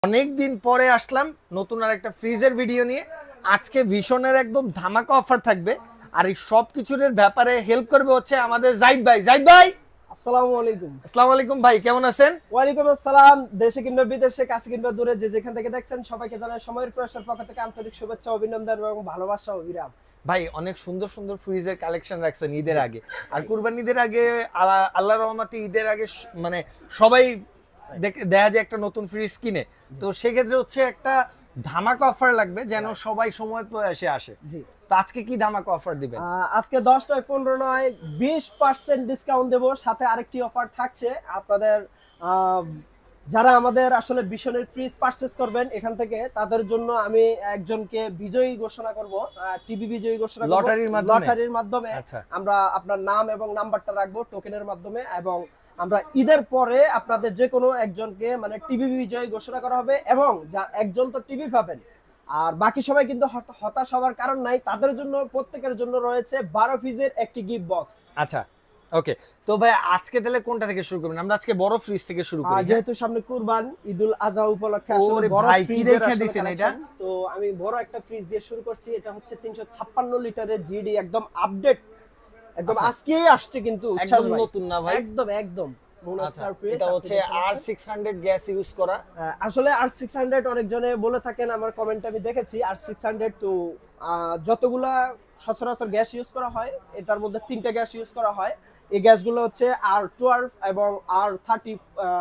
অনেক দিন পরে আসলাম নতুন আরেকটা ফ্রিজের ভিডিও নিয়ে। আজকে ভীষণের একদম ধামাকা অফার থাকবে, আর এই সব কিছুর ব্যাপারে হেল্প করবে হচ্ছে আমাদের জাহিদ ভাই। জাহিদ ভাই, আসসালামু আলাইকুম। আসসালামু আলাইকুম ভাই, কেমন আছেন? ওয়ালাইকুম আসসালাম। দেশে কিংবা বিদেশে, কাছে কিংবা দূরে, যে যেখান থেকে দেখছেন সবাইকে জানাই সময়ের প্রয়াসের পক্ষ থেকে আন্তরিক শুভেচ্ছা, অভিনন্দন এবং ভালোবাসা ও বিরাম। ভাই অনেক সুন্দর সুন্দর ফ্রিজের কালেকশন রাখছেন ঈদের আগে, আর কুরবানি ঈদের আগে আল্লাহর রহমতে ঈদের আগে মানে সবাই দেখা যায় একটা নতুন ফ্রিজ কিনে, তো সেক্ষেত্রে হচ্ছে একটা ধামাকা অফার লাগবে যেন সবাই সময় প্রয়াসে আসে। জি, তো আজকে কি ধামাকা অফার দিবেন? আজকে 10 নয় 15 নয় 20% ডিসকাউন্ট দেব, সাথে আরেকটি অফার থাকছে আপনাদের। আহ, যারা আমাদের আসলে বিশনের ফ্রিজ পারচেজ করবেন এখান থেকে, তাদের জন্য আমি একজনকে বিজয়ী ঘোষণা করব, টিভি বিজয়ী ঘোষণা করব লটারির মাধ্যমে। আচ্ছা, আমরা আপনার নাম এবং নাম্বারটা রাখবো টোকেনের মাধ্যমে, এবং আমরা ঈদের পরে আপনাদের যে কোনো একজনকে মানে টিভি বিজয়ী ঘোষণা করা হবে, এবং একজন তো টিভি পাবেন, আর বাকি সবাই কিন্তু হতাশ হওয়ার কারণ নাই। তাদের জন্য প্রত্যেকের জন্য রয়েছে 12 পিসের একটি গিফট বক্স। আচ্ছা, ওকে। তো ভাই আজকে তাহলে কোনটা থেকে শুরু করবেন? আমরা আজকে বড় ফ্রিজ থেকে শুরু করি। যেহেতু সামনে কুরবান, ঈদুল আজহা উপলক্ষে আসলে ওরে বড় ভাই, কি ফ্রিজ দেখে দিছেন এটা? তো আমি বড় একটা ফ্রিজ দিয়ে শুরু করছি। এটা হচ্ছে 356 লিটারের জিডি, একদম আপডেট, একদম আচ্ছা, আজকেই আসছে, কিন্তু একদম নতুন না ভাই? একদম একদম আচ্ছা, এটা হচ্ছে R600 গ্যাস ইউজ করা। আসলে R600 অনেকজনে বলে থাকেন, আমার কমেন্ট আমি দেখেছি। R600 তো যতগুলা সচরাচর গ্যাস ইউজ করা হয়, এটার মধ্যে 3টা গ্যাস ইউজ করা হয়। এই গ্যাসগুলো হচ্ছে R12 এবং R30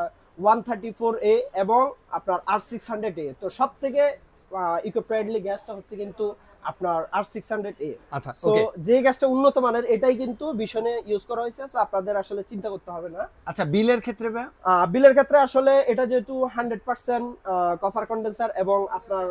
134A এবং আপনার R600A। তো সব থেকে ইকো ফ্রেন্ডলি গ্যাসটা হচ্ছে কিন্তু আপনার R600A। আচ্ছা, সো ওকে। যে গ্যাসটা উন্নত মানের, এটাই কিন্তু ভীষণে ইউজ করা হয়েছে। সো আপনাদের আসলে চিন্তা করতে হবে না। আচ্ছা, বিলের ক্ষেত্রে ভাই? বিলের ক্ষেত্রে আসলে এটা যেহেতু 100% কপার কন্ডেন্সার এবং আপনার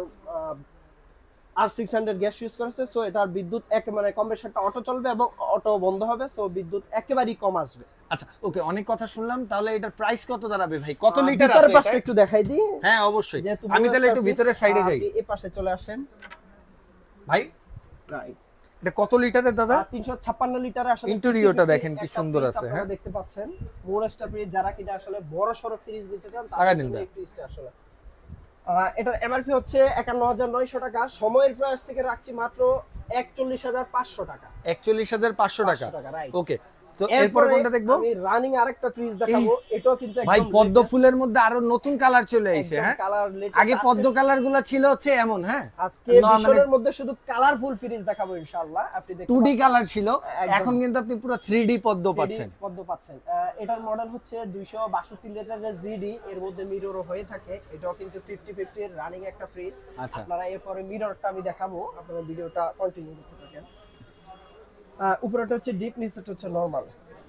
R600 গ্যাস ইউজ করেছে, সো এটার বিদ্যুৎ মানে কম্প্রেসারটা অটো চলবে এবং অটো বন্ধ হবে, সো বিদ্যুৎ একেবারেই কম আসবে। আচ্ছা, ওকে, অনেক কথা শুনলাম। তাহলে এটার প্রাইস কত দাঁড়াবে ভাই? কত লিটার ভিতরের আছে পাশটা এটা? একটু দেখাই দিই। হ্যাঁ অবশ্যই, যেহেতু আমি তাহলে একটু ভিতরে সাইডে যাই। এই পাশে চলে আসেন ভাই রাইট। এটা কত লিটারের দাদা? 356 লিটার। আসলে ইন্টেরিয়রটা দেখেন কি একটা সুন্দর ফ্রিজ আছে। আপনারা হ্যাঁ, দেখতে পাচ্ছেন। মোরস্টার ফ্রিজ যারা কিনা আসলে বড় সরো ফ্রিজ নিতে চান, টাকা তাদের দিন জন্য ভাই। এই ফ্রিজটা আসলে এটার এমআরপি হচ্ছে 51900 টাকা। সময়ের প্রয়াস থেকে রাখছি মাত্র 41500 টাকা। 41500 টাকা, রাইট। ওকে। তো এরপরে কোনটা দেখবো? আমি রানিং আরেকটা ফ্রিজ দেখাবো। এটাও কিন্তু ভাই একদম পদ্ম ফুলের মধ্যে আরো নতুন কালার চলে আইছে। হ্যাঁ, কালার আগে পদ্ম কালার গুলো ছিল হচ্ছে এমন। হ্যাঁ, আজকে ভীষণের মধ্যে শুধু কালারফুল ফ্রিজ দেখাবো ইনশাআল্লাহ। আপনি দেখতে 2D পাচ্ছেন কালার ছিল, একদম এখন কিন্তু আপনি পুরো 3D পদ্ম পাচ্ছেন। পদ্ম পাচ্ছেন। এটার মডেল হচ্ছে 262 লিটারের জিডি, এর মধ্যে মিররও হয়ে থাকে। এটাও কিন্তু 50-50 এর রানিং একটা ফ্রিজ। আচ্ছা, আপনারা এরপরে মিররটা আমি দেখাবো, আপনারা ভিডিওটা কন্টিনিউ করতে থাকেন। উপরেটা হচ্ছে ডিপ, নিচেটা হচ্ছে নরমাল।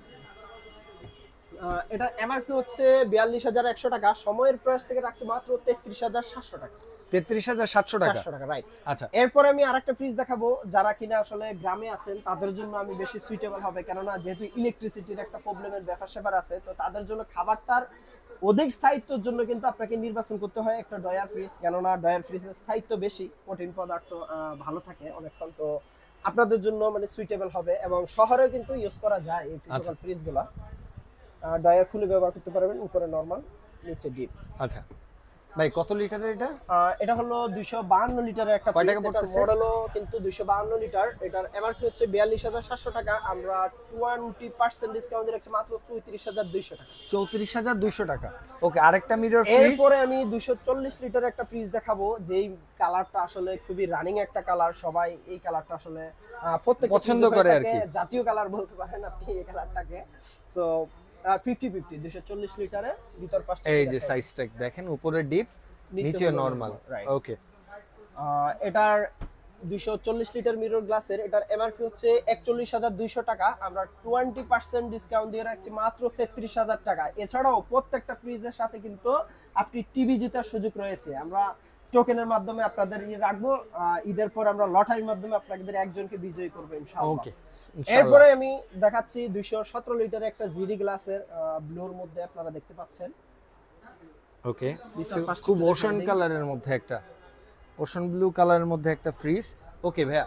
এটা এমআরপি হচ্ছে 42100 টাকা। সময়ের প্রাইস থেকে রাখছি মাত্র 33700 টাকা। 33700 টাকা, রাইট। আচ্ছা। এরপর আমি আরেকটা ফ্রিজ দেখাবো, যারা কিনা আসলে গ্রামে আছেন তাদের জন্য আমি বেশি সুইটেবল হবে, কেননা যেহেতু ইলেকট্রিসিটির একটা প্রবলেমের ব্যাপার আছে, তো তাদের জন্য খাবারটার অধিক স্থায়িত্বের জন্য কিন্তু আপনাকে নির্বাচন করতে হয় একটা ডয়ার ফ্রিজ, কেননা ডয়ার ফ্রিজের স্থায়িত্ব বেশি, প্রোটিন পদার্থ ভালো থাকে অনেকক্ষণ। তো আপনাদের জন্য মানে সুইটেবল হবে, এবং শহরেও কিন্তু ইউজ করা যায় এই ফ্রিজগুলো। ডয়ার খুলে ব্যবহার করতে পারবেন, উপরে নরমাল, নিচে ডিপ। আচ্ছা ভাই, কত লিটারের এটা? এটা হলো 252 লিটারের একটা কয় টাকা ফ্রিজ। পড়তেছে? মডেলও কিন্তু 252 লিটার। এটার এমআরপি হচ্ছে 42700 টাকা। আমরা 20% ডিসকাউন্ট দিয়ে রাখছি মাত্র 34200 টাকা। 34200 টাকা, ওকে। আরেকটা মিরর ফ্রিজ। এরপরে আমি 240 লিটার একটা ফ্রিজ দেখাবো, যেই কালারটা আসলে খুবই রানিং একটা কালার। সবাই এই কালারটা আসলে প্রত্যেক পছন্দ করে আর কি, জাতীয় কালার বলতে পারেন আপনি এই কালারটাকে। সো 50-50 240 লিটারের ভিতর পাশটা এই যে সাইজটা দেখেন, উপরে ডিপ, নিচে নরমাল, ওকে। এটার 240 লিটার মিরর গ্লাসের, এটার এমআরপি হচ্ছে 41200 টাকা। আমরা 20% ডিসকাউন্ট দিয়ে রাখছি মাত্র 33000 টাকা। এছাড়াও প্রত্যেকটা ফ্রিজের সাথে কিন্তু আপনি টিভি জেতার সুযোগ রয়েছে। আমরা টোকেনের মাধ্যমে আপনাদের রাখবো। ঈদের পর আমরা লটারির মাধ্যমে আপনাদের একজনকে বিজয়ী করবো ইনশাআল্লাহ। ওকে, এরপরে আমি দেখাচ্ছি 217 লিটারের একটা জিডি গ্লাসের, ব্লুর মধ্যে আপনারা দেখতে পাচ্ছেন। ওকে, খুব ওশান কালারের মধ্যে একটা, ওশান ব্লু কালারের মধ্যে একটা ফ্রিজ। ওকে ভাইয়া,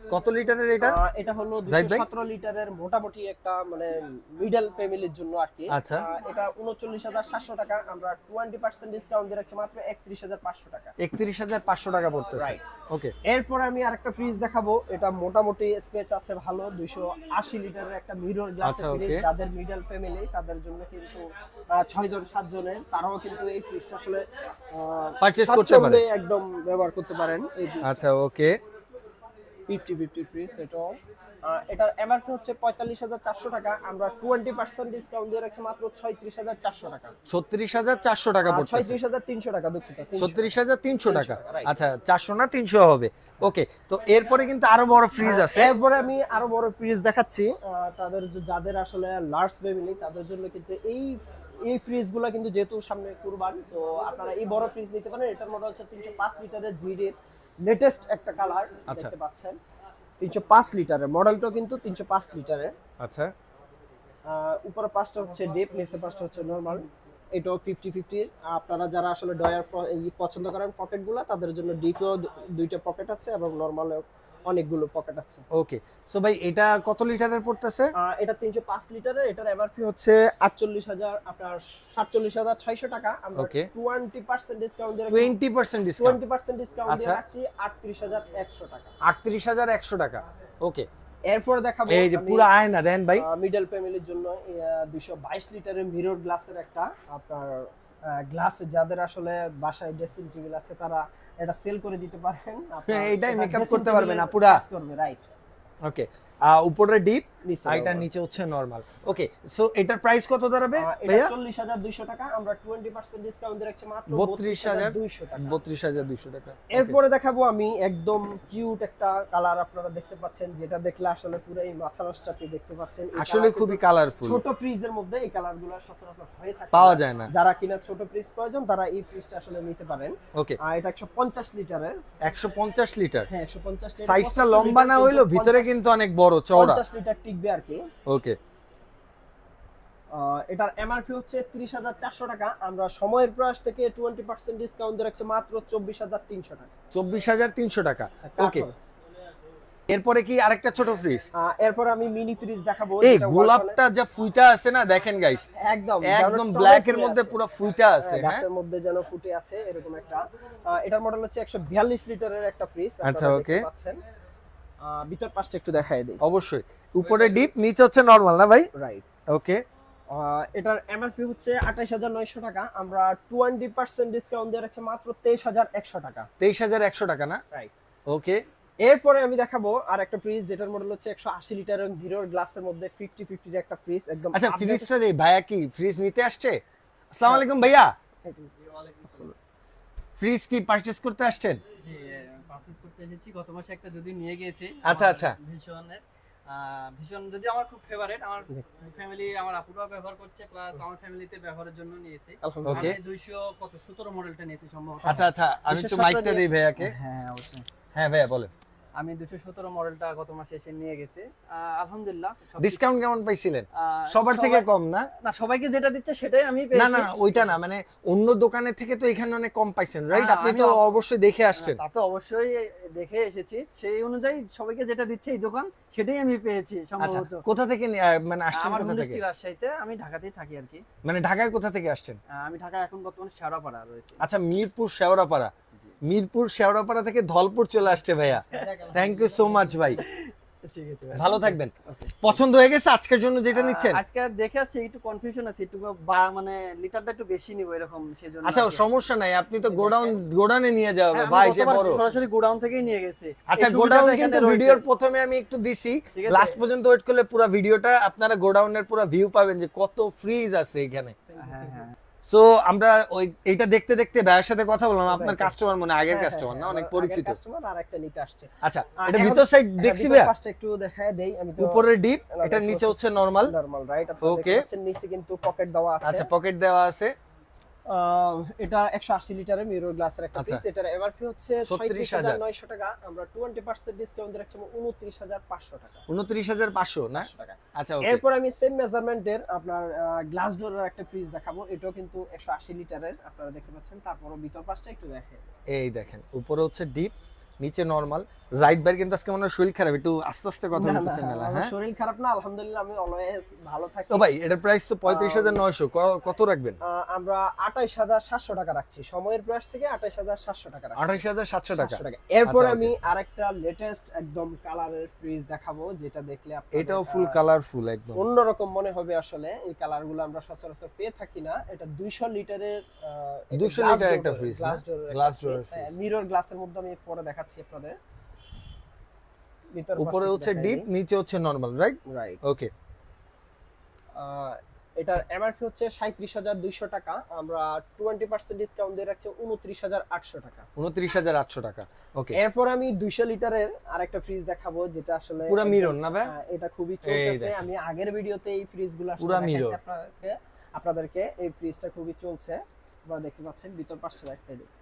কত লিটারের এটা? এটা হলো জাহিদ ভাই? 217 লিটারের মোটামুটি একটা মানে মিডল ফ্যামিলির জন্য আর কি। আচ্ছা। এটা 39700 টাকা, আমরা 20% ডিসকাউন্ট দিয়ে রাখছি মাত্র 31500 টাকা। 31500 টাকা পড়তেছে। Right. ওকে। এরপর আমি আরেকটা ফ্রিজ দেখাবো, এটা মোটামুটি স্পেস আছে ভালো, 280 লিটারের একটা মিরর গ্লাসের আচ্ছা, ফ্রিজ। okay. যাদের মিডল ফ্যামিলি তাদের জন্য কিন্তু 6 জন 7 জনের তারাও কিন্তু এই ফ্রিজটা আসলে Purchase করতে পারে। স্বাচ্ছন্দ্যে একদম ব্যবহার করতে পারেন এই ফ্রিজটা। আচ্ছা ওকে। 50-50 ফ্রিজ এটাও। এটার এমআরপি হচ্ছে 45400 টাকা, আমরা 20% ডিসকাউন্ট দিয়ে রাখছি মাত্র 36400 টাকা। 36400 টাকা পড়তেছে। 36300 টাকা, দুঃখিত 36300 টাকা। right. আচ্ছা 400 না 300 হবে। ওকে, তো এরপরে কিন্তু আরো বড় ফ্রিজ আছে। এরপরে আমি আরো বড় ফ্রিজ দেখাচ্ছি, যাদের আসলে লার্জ ফ্যামিলি তাদের জন্য কিন্তু এই ফ্রিজগুলো কিন্তু যেহেতু সামনে কুরবান, তো আপনারা এই বড় ফ্রিজ নিতে পারেন। এটার মডেল হচ্ছে 305 লিটারের জিডি লেটেস্ট একটা কালার আচ্ছা। দেখতে পাচ্ছেন। 305 লিটারের মডেলটা কিন্তু 305 লিটারের। আচ্ছা উপরে পাঁচটা হচ্ছে ডিপ, নিচে পাঁচটা হচ্ছে নরমাল। এটাও 50-50। আপনারা যারা আসলে ডয়ার পছন্দ করেন পকেটগুলো, তাদের জন্য ডিপেও দুইটা পকেট আছে এবং নরমালেও অনেকগুলো পকেট আছে। ওকে, সো ভাই এটা কত লিটারের পড়তেছে? এটা 305 লিটারের, এটার এমআরপি হচ্ছে 47,600 টাকা, আমরা Okay. 20% ডিসকাউন্ট দিয়ে 20% ডিসকাউন্ট। 20% ডিসকাউন্ট দিয়ে আচ্ছা। রাখছি 38100 টাকা। 38100 টাকা। ওকে, এরপর দেখাবো এই যে পুরো আয়না দেন ভাই। মিডল ফ্যামিলির জন্য 222 লিটারের মিরর গ্লাসের একটা আপনার গ্লাস, যাদের আসলে বাসায় ড্রেসিং টেবিল আছে তারা এটা সেল করে দিতে পারেন। এটাই মেকআপ করতে পারবেন না পুরা। করবে, রাইট। ওকে, উপরে ডিপ, নিচে আর এটা normal। নিচে হচ্ছে নরমাল। ওকে, সো এটার প্রাইস কত দাঁড়াবে এটা ভাইয়া? 40200 টাকা, আমরা 20% ডিসকাউন্ট দিয়ে রাখছি মাত্র 32200 টাকা। 32200 টাকা। এরপরে দেখাবো আমি একদম কিউট একটা কালার, আপনারা দেখতে পাচ্ছেন, যেটা দেখলে আসলে পুরো এই মাথা নষ্ট আপনি দেখতে পাচ্ছেন। এই আসলে colour খুবই কিন্তু কালারফুল, ছোট ফ্রিজের মধ্যে এই কালারগুলো সচরাচর হয়ে থাকে পাওয়া যায় না। যারা কিনা ছোট ফ্রিজ প্রয়োজন তারা এই ফ্রিজটা আসলে নিতে পারেন। ওকে, আর এটা 150 লিটারের। 150 লিটার। হ্যাঁ 150 লিটার। সাইজটা লম্বা না হইলো ভিতরে কিন্তু অনেক বড় চওড়া। 50 লিটার টিকবে আর কি। ওকে, এটার এমআরপি হচ্ছে 30400 টাকা, আমরা সময়ের প্রয়াস থেকে 20% ডিসকাউন্ট দিয়ে রাখছি মাত্র 24300 টাকা। 24300 টাকা। ওকে, তারপর, এরপরে কি আরেকটা ছোট ফ্রিজ? এরপর আমি মিনি ফ্রিজ দেখাবো। এই যেটা গোলাপটা যা ফুইটা আছে না, দেখেন গাইস, একদম একদম ব্ল্যাক এর মধ্যে পুরো ফুইটা আছে। হ্যাঁ, গাছের মধ্যে যেন ফুটে আছে এরকম একটা। এটার মডেল হচ্ছে 142 লিটারের একটা ফ্রিজ। আচ্ছা, okay. পাচ্ছেন ভিতর পাশটা একটু দেখায় দেই। অবশ্যই, উপরে ডিপ, নিচে হচ্ছে নরমাল না ভাই? রাইট। ওকে, এটার এমআরপি হচ্ছে 28900 টাকা, আমরা 20% ডিসকাউন্ট দিয়ে রাখছি মাত্র 23100 টাকা। 23100 টাকা না? রাইট। ওকে, এরপরে আমি দেখাবো আর একটা ফ্রিজ, যেটার মডেল হচ্ছে 180 লিটারের মিরর গ্লাসের মধ্যে 50-50 এর একটা ফ্রিজ একদম। আচ্ছা ফ্রিজটা দেই। ভাইয়া কি ফ্রিজ নিতে আসছে? আসসালামু আলাইকুম ভাইয়া, ফ্রিজ কি পারচেজ করতে আসছেন? জি, পারচেজ করতে এসেছি। গত মাসে একটা যদি নিয়ে গিয়েছি। আচ্ছা, আচ্ছা। ভীষণ যদি আমার খুব ফেভারিট, আমার ফ্যামিলি, আমার আপুরাও ব্যবহার করছে, প্লাস আমার ফ্যামিলিতে ব্যবহারের জন্য নিয়েছি। ওকে। আমি 217 মডেলটা নিয়েছি সম্ভবত। আচ্ছা আচ্ছা, আমি একটু মাইকটা দেই ভাইয়াকে। হ্যাঁ অবশ্যই। হ্যাঁ ভাইয়া বলেন। আমি 217 মডেলটা গত মাসে এসে নিয়ে গেছি। আলহামদুলিল্লাহ ডিসকাউন্ট কেমন পাইছিলেন? সবার থেকে কম না? না, সবাইকে যেটা দিচ্ছে সেটাই আমি না পেয়েছি। না না, ওইটা না, মানে অন্য দোকানের থেকে তো এখানে অনেক কম পাইছেন, রাইট? আপনি আমি তো অবশ্যই দেখে আসছেন। তা তো অবশ্যই দেখে এসেছি, সেই অনুযায়ী সবাইকে যেটা দিচ্ছে এই দোকান সেটাই আমি পেয়েছি আচ্ছা, সম্ভবত। কোথা থেকে মানে আসছেন? আমার কোথা থেকে? হোমস্টে রাজশাহীতে, আমি ঢাকাতেই থাকি আর কি। মানে ঢাকায় কোথা থেকে আসছেন? আমি ঢাকা এখন বর্তমানে শেওড়াপাড়া রয়েছে। আচ্ছা, মিরপুর শেওড়াপাড়া। মিরপুর শেওড়াপাড়া থেকে ধলপুর চলে আসছে ভাইয়া। থ্যাংক ইউ সো মাচ ভাই, ঠিক আছে ভাই। ভালো থাকবেন। পছন্দ হয়ে গেছে আজকের জন্য যেটা নিচ্ছেন? আজকে দেখে আসছি একটু কনফিউশন আছে, একটু মানে লিটারটা একটু বেশি নিব এরকম, সেজন্য। আচ্ছা সমস্যা নাই, আপনি তো গোডাউনে নিয়ে যাবেন হ্যাঁ, ভাই, আমি যে গতবার বড়। সরাসরি গোডাউন থেকেই নিয়ে গেছি। আচ্ছা, এই গোডাউন সুবিধাটা কিন্তু এখানে রয়েছে। ভিডিওর প্রথমে আমি একটু দিছি, ঠিক আছে। লাস্ট পর্যন্ত ওয়েট করলে পুরো ভিডিওটা আপনারা গোডাউনের পুরো ভিউ পাবেন যে কত ফ্রিজ আছে এখানে। হ্যাঁ হ্যাঁ। সো আমরা ওই এইটা দেখতে দেখতে ভাইয়ের সাথে কথা বললাম। আপনার কাস্টমার মনে হয় আগের কাস্টমার না, অনেক পরিচিত কাস্টমার, আর একটা নিতে আসছে। আচ্ছা, এটা ভিতর সাইড দেখছি ভাইয়া, পাশটা একটু দেখায় দেই আমি। তো উপরে ডিপ, এটার নিচে হচ্ছে নরমাল। Normal, right. আপনারা দেখতে Okay. পাচ্ছেন নিচে কিন্তু পকেট দেওয়া আছে। আচ্ছা, পকেট দেওয়া আছে। এটা 180 লিটারের মিরর গ্লাসের একটা আচ্ছা। পিস। এটার এমআরপি হচ্ছে 36900 টাকা, আমরা 20% ডিসকাউন্ট দিয়ে রাখছি 29500 টাকা। 29500 না? টাকা। আচ্ছা ওকে, এরপর আমি সেম মেজারমেন্টের আপনার গ্লাস ডোরের একটা ফ্রিজ দেখাবো। এটাও কিন্তু 180 লিটারের, আপনারা দেখতে পাচ্ছেন। তারপরও ভিতর পাশটা একটু দেখেন। এই দেখেন উপরে হচ্ছে ডিপ, নিচে নরমাল। জাহিদ ভাই কিন্তু আজকে মনে হয় শরীর খারাপ, একটু আস্তে আস্তে কথা না, না, বলতেছেন মেলা। আমার হ্যাঁ শরীর খারাপ না, আলহামদুলিল্লাহ আমি অলওয়েজ ভালো থাকি। তো ভাই এটার প্রাইস তো 35,900, কত রাখবেন? আমরা 28700 টাকা রাখছি, সময়ের প্রাইস থেকে 28700 টাকা রাখছি। 28,700 টাকা। 700 টাকা। এরপর আচ্ছা, আমি আরেকটা লেটেস্ট একদম কালারের ফ্রিজ দেখাবো, যেটা দেখলে আপনাদের এটাও ফুল কালারফুল একদম। অন্যরকম মনে হবে। আসলে এই কালারগুলো আমরা সচরাচর পেয়ে থাকি না। এটা 200 লিটারের 200 লিটার একটা ফ্রিজ, গ্লাস ডোর। মিরর গ্লাসের মধ্যে আমি পরে দেখাচ্ছি আপনাদের। উপরে হচ্ছে ডিপ, নিচে হচ্ছে নরমাল, রাইট? রাইট। ওকে। এটার এমআরপি হচ্ছে 37200 টাকা, আমরা 20% ডিসকাউন্ট দিয়ে রাখছি 29800 টাকা। 29800 টাকা। ওকে। এরপর আমি 200 লিটারের আরেকটা ফ্রিজ দেখাবো, যেটা আসলে পুরো মিরর না ভাই? এটা খুবই চলতেছে। আমি আগের ভিডিওতে এই ফ্রিজগুলো আসলে দেখাইছি আপনাদেরকে। এই ফ্রিজটা খুবই চলছে, আপনারা দেখতে পাচ্ছেন। ভিতর পাশটা দেখাই দিই।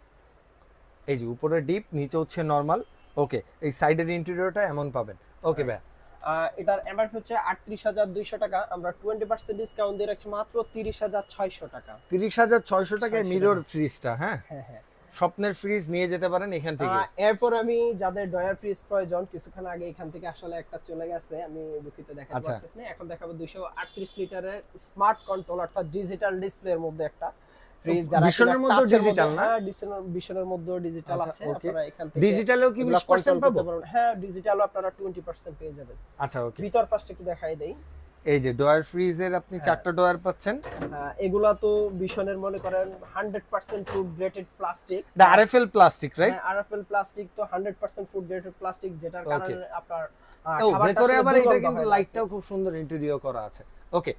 এই যে উপরে ডিপ, নিচে হচ্ছে নরমাল। ওকে, এই সাইডের ইন্টেরিয়রটা এমন পাবেন। ওকে ভাই। এটার এমআরপি হচ্ছে 38200 টাকা, আমরা 20% ডিসকাউন্ট দিয়ে রাখছি মাত্র 30600 টাকা। 30600 টাকায় মিরর ফ্রিজটা। হ্যাঁ হ্যাঁ হ্যাঁ, স্বপ্নের ফ্রিজ নিয়ে যেতে পারেন এখান থেকে। এরপর আমি যাদের ডয়ার ফ্রিজ প্রয়োজন, কিছুক্ষণ আগে এখান থেকে আসলে একটা চলে গেছে, আমি দুঃখিত দেখাতে পারতেছি না। এখন দেখাবো 238 লিটারের স্মার্ট কন্ট্রোল অর্থাৎ ডিজিটাল ডিসপ্লের মধ্যে একটা ফ্রিজ। যারা ভিশনের মধ্যে ডিজিটাল না? ভিশনের মধ্যে ডিজিটাল আছে। আপনারা এখান থেকে ডিজিটালেও কি 20% পাবো? হ্যাঁ, ডিজিটালও আপনারা 20% পেয়ে যাবেন। আচ্ছা ওকে। ভিতর পাশটা একটু দেখাই দেই। এই যে ডয়ার ফ্রিজের আপনি 4টা ডয়ার পাচ্ছেন। এগুলা তো ভিশনের মনে করেন 100% ফুড গ্রেডেড প্লাস্টিক। এটা RFL plastic, right? RFL plastic তো 100% ফুড গ্রেডেড প্লাস্টিক, যেটার কারণে আপনার ভেতরে আবার এটা কিন্তু লাইটটাও খুব সুন্দর ইন্টেরিয়র করা আছে। ওকে।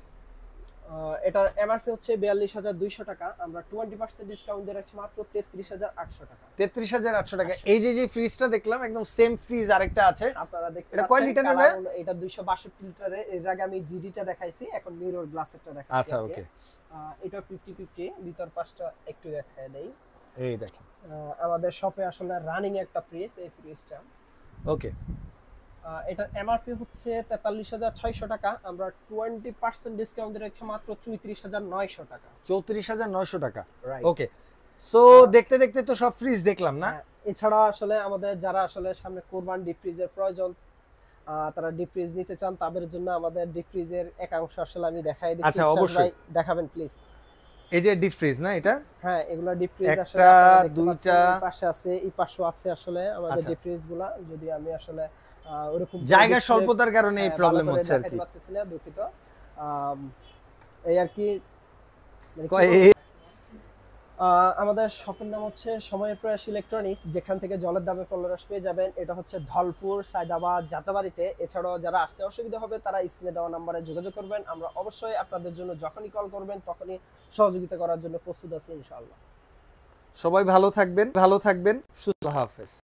এটার এমআরপি হচ্ছে 42200 টাকা, আমরা 20% ডিসকাউন্ট দিয়ে রাখছি মাত্র 33800 টাকা। 33800 টাকা। এই যে ফ্রিজটা দেখলাম একদম সেম ফ্রিজ আরেকটা আছে, আপনারা দেখতে এটা পাচ্ছেন। কয় লিটারের ভাই? এটা 262 লিটারের। এর আগে আমি জিডিটা দেখাইছি, এখন মিরর গ্লাসেরটা দেখাচ্ছি। আচ্ছা ওকে। এটা 50-50। ভিতর পাশটা একটু দেখায় দেই। এই দেখেন আমাদের শপে আসলে রানিং একটা ফ্রিজ, এই ফ্রিজটা। ওকে। এটার এমআরপি হচ্ছে 43600 টাকা, আমরা 20% ডিসকাউন্ট দিয়ে রাখছি মাত্র 34900 টাকা। 34900 টাকা। Right. ওকে। সো দেখতে দেখতে তো সব ফ্রিজ দেখলাম না? এছাড়া আসলে আমাদের যারা আসলে সামনে কোরবান ডিপ ফ্রিজের প্রয়োজন, তারা ডিপ ফ্রিজ নিতে চান, তাদের জন্য আমাদের ডিপ ফ্রিজের একাংশ আসলে আমি দেখাই দিচ্ছি। আচ্ছা অবশ্যই দেখাবেন প্লিজ। এই যে ডিপ ফ্রিজ না এটা? হ্যাঁ, এগুলা ডিপ ফ্রিজ আসলে একটা, দুইটা, এই পাশে আছে, এই পাশেও আছে আসলে আমাদের ডিপ ফ্রিজগুলা। যদি আমি আসলে ওরকম জায়গা স্বল্পতার কারণে এই প্রবলেম হচ্ছে আর কি। পারতেছি না, দুঃখিত। এই আর কি আমাদের শপের নাম হচ্ছে সময়ের প্রয়াস ইলেকট্রনিক্স, যেখান থেকে জলের দামে ফলরস পেয়ে যাবেন। এটা হচ্ছে ধলপুর, সায়দাবাদ, যাত্রাবাড়িতে। এছাড়াও যারা আসতে অসুবিধা হবে তারা স্ক্রিনে দেওয়া নম্বরে যোগাযোগ করবেন। আমরা অবশ্যই আপনাদের জন্য যখনই কল করবেন তখনই সহযোগিতা করার জন্য প্রস্তুত আছি ইনশাআল্লাহ। সবাই ভালো থাকবেন, সুস্থ। হাফেজ।